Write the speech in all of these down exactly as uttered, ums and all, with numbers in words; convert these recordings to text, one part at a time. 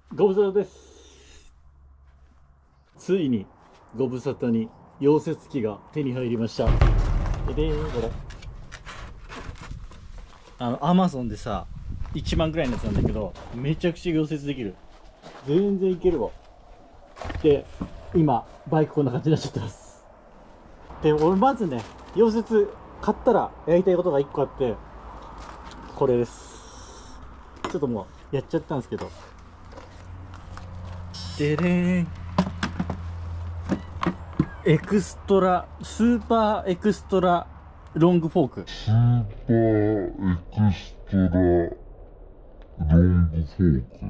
ご無沙汰です。ついにご無沙汰に溶接機が手に入りました。ででーん、これあのアマゾンでさいちまんぐらいのやつなんだけど、めちゃくちゃ溶接できる。全然いけるわ。で今バイクこんな感じになっちゃってます。で俺まずね、溶接買ったらやりたいことがいっこあって、これです。ちょっともうやっちゃったんですけど、でれーん、エクストラスーパーエクストラロングフォーク。 スーパーエクストラロングフォーク。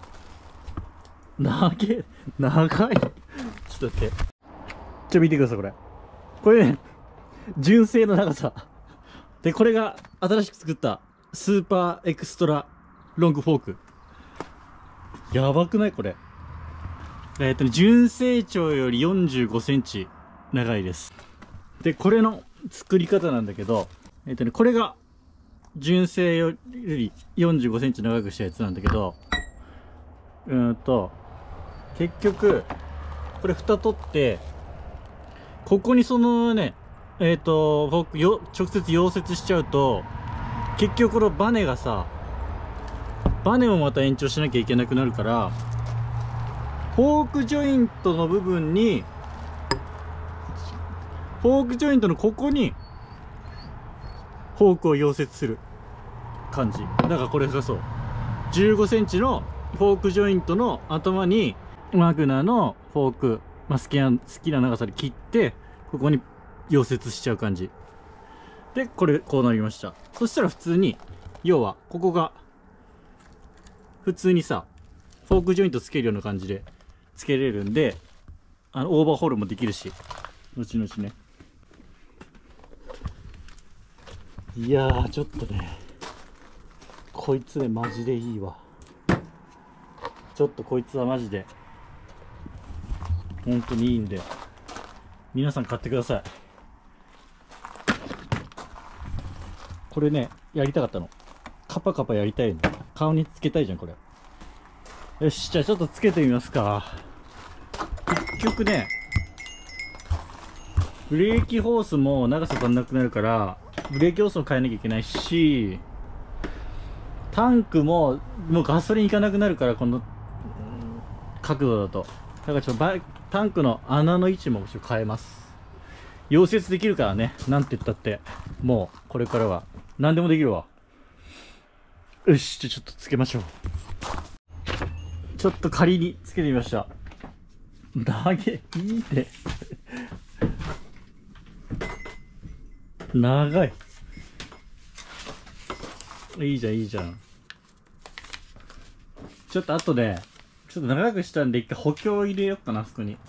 長い長いちょっと待って、ちょ見てください。これこれね、純正の長さで、これが新しく作ったスーパーエクストラロングフォーク。やばくないこれ。えっとね、純正長よりよんじゅうごセンチ長いです。でこれの作り方なんだけど、えっとねこれが純正よりよんじゅうごセンチ長くしたやつなんだけど、うーんと結局これ蓋取って、ここにそのねえっと僕よ直接溶接しちゃうと、結局このバネがさバネをまた延長しなきゃいけなくなるから、フォークジョイントの部分にフォークジョイントのここにフォークを溶接する感じだから、これがそうじゅうごセンチのフォークジョイントの頭にマグナのフォーク、まあ、好きな好きな長さで切って、ここに溶接しちゃう感じで、これこうなりました。そしたら普通に、要はここが普通にさフォークジョイントつけるような感じでつけれるんで、あのオーバーホールもできるし、後々ね。いやーちょっとね、こいつねマジでいいわ。ちょっとこいつはマジで本当にいいんで、皆さん買ってください。これねやりたかったの。カパカパやりたいの。顔につけたいじゃんこれ。よし、じゃあちょっとつけてみますか。結局ね、ブレーキホースも長さ足んなくなるから、ブレーキホースも変えなきゃいけないし、タンクももうガソリンいかなくなるから、この角度だと。だからちょっとバイタンクの穴の位置もちょっと変えます。溶接できるからね、なんて言ったってもうこれからは何でもできるわ。よし、じゃあちょっとつけましょう。ちょっと仮につけてみました。長げいいね長い。いいじゃんいいじゃん。ちょっとあとね、ちょっと長くしたんで一回補強入れよっかな、あそこに。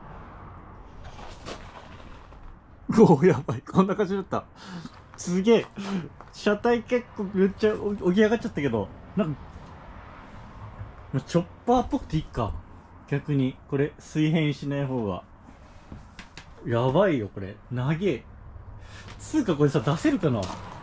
おお、やばい、こんな感じだった。すげえ、車体結構めっちゃ起き上がっちゃったけど、なんかチョッパーっぽくていいか。逆にこれ水平にしない方がやばいよ。これ長え。つうかこれさ出せるかな。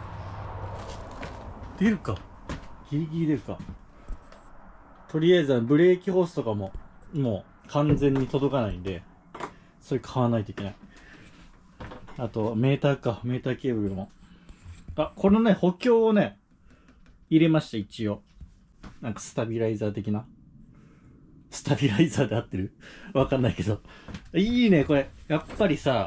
出るか、ギリギリ出るか。とりあえずブレーキホースとかももう完全に届かないんで、それ買わないといけない。あとメーターか、メーターケーブルも。あ、このね補強をね入れました。一応なんかスタビライザー的な。スタビライザーで合ってるわかんないけど、いいねこれ。やっぱりさ、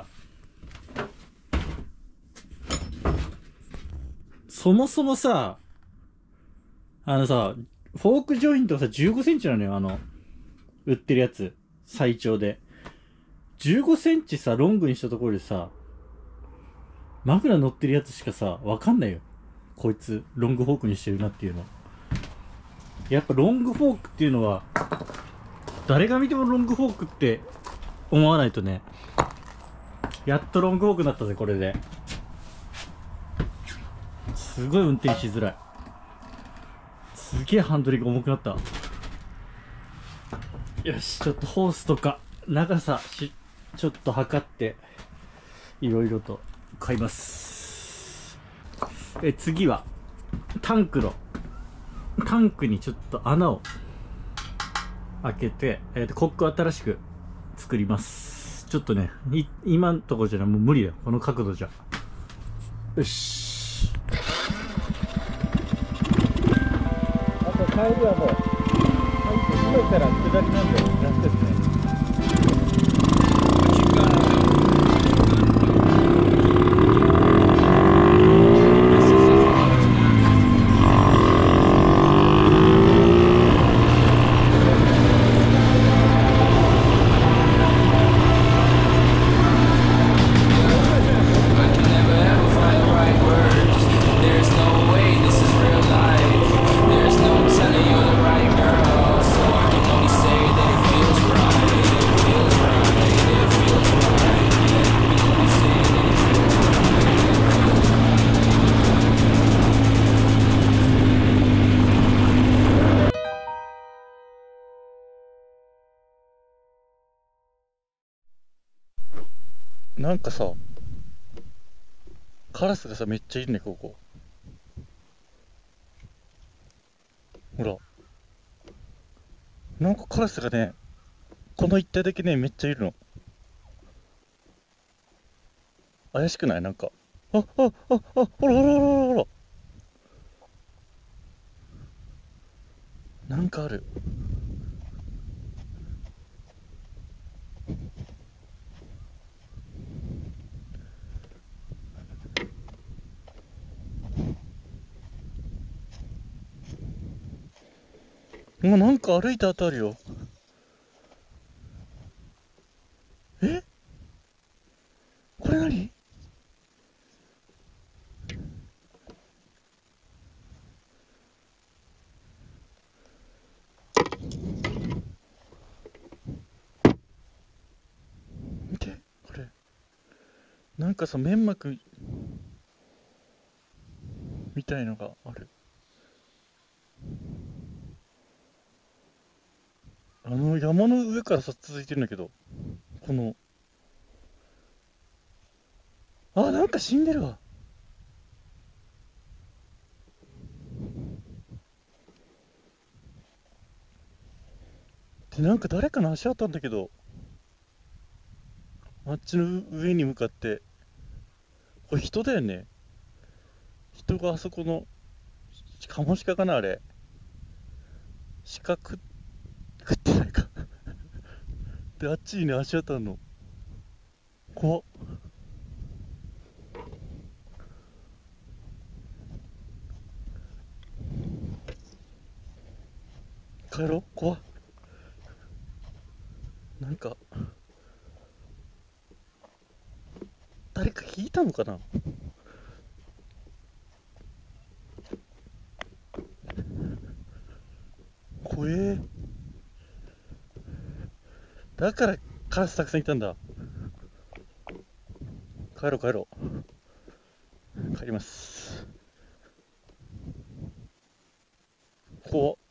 そもそもさ、あのさフォークジョイントがさじゅうごセンチなのよ。あの売ってるやつ最長でじゅうごセンチさ、ロングにしたところでさ、マグナ乗ってるやつしかさわかんないよ、こいつロングフォークにしてるなっていうの。やっぱロングフォークっていうのは誰が見てもロングフォークって思わないとね。やっとロングフォークになったぜこれで。すごい運転しづらい。すげえハンドリング重くなった。よし、ちょっとホースとか長さしちょっと測っていろいろと買います。え次はタンクのタンクにちょっと穴を開けて、えーと、コックを新しく作ります。ちょっとね、い今んとこじゃない、もう無理だよ、この角度じゃ。よし。あと帰りはもう、今から下りなんで楽ですね。なんかさ、カラスがさ、めっちゃいるね、ここ。ほら。なんかカラスがね、この一帯だけね、めっちゃいるの。怪しくない？なんか。あ、あ、あ、あ、ほらほらほらほらほら。なんかある。もうなんか歩いた後あるよ。え？これ何？見て、これ。なんかさ、粘膜みたいのがある。あの山の上からさ、続いてるんだけど、この、あ、なんか死んでるわ。で、なんか誰かの足あったんだけど、あっちの上に向かって、これ人だよね。人があそこの、カモシカかなあれ。鹿食食ってないか。で、あっちにね、足あったの。怖っ。帰ろう。怖っ。なんか、誰か聞いたのかな？怖え。だからカラスたくさんいたんだ。帰ろう帰ろう。帰ります。怖っ。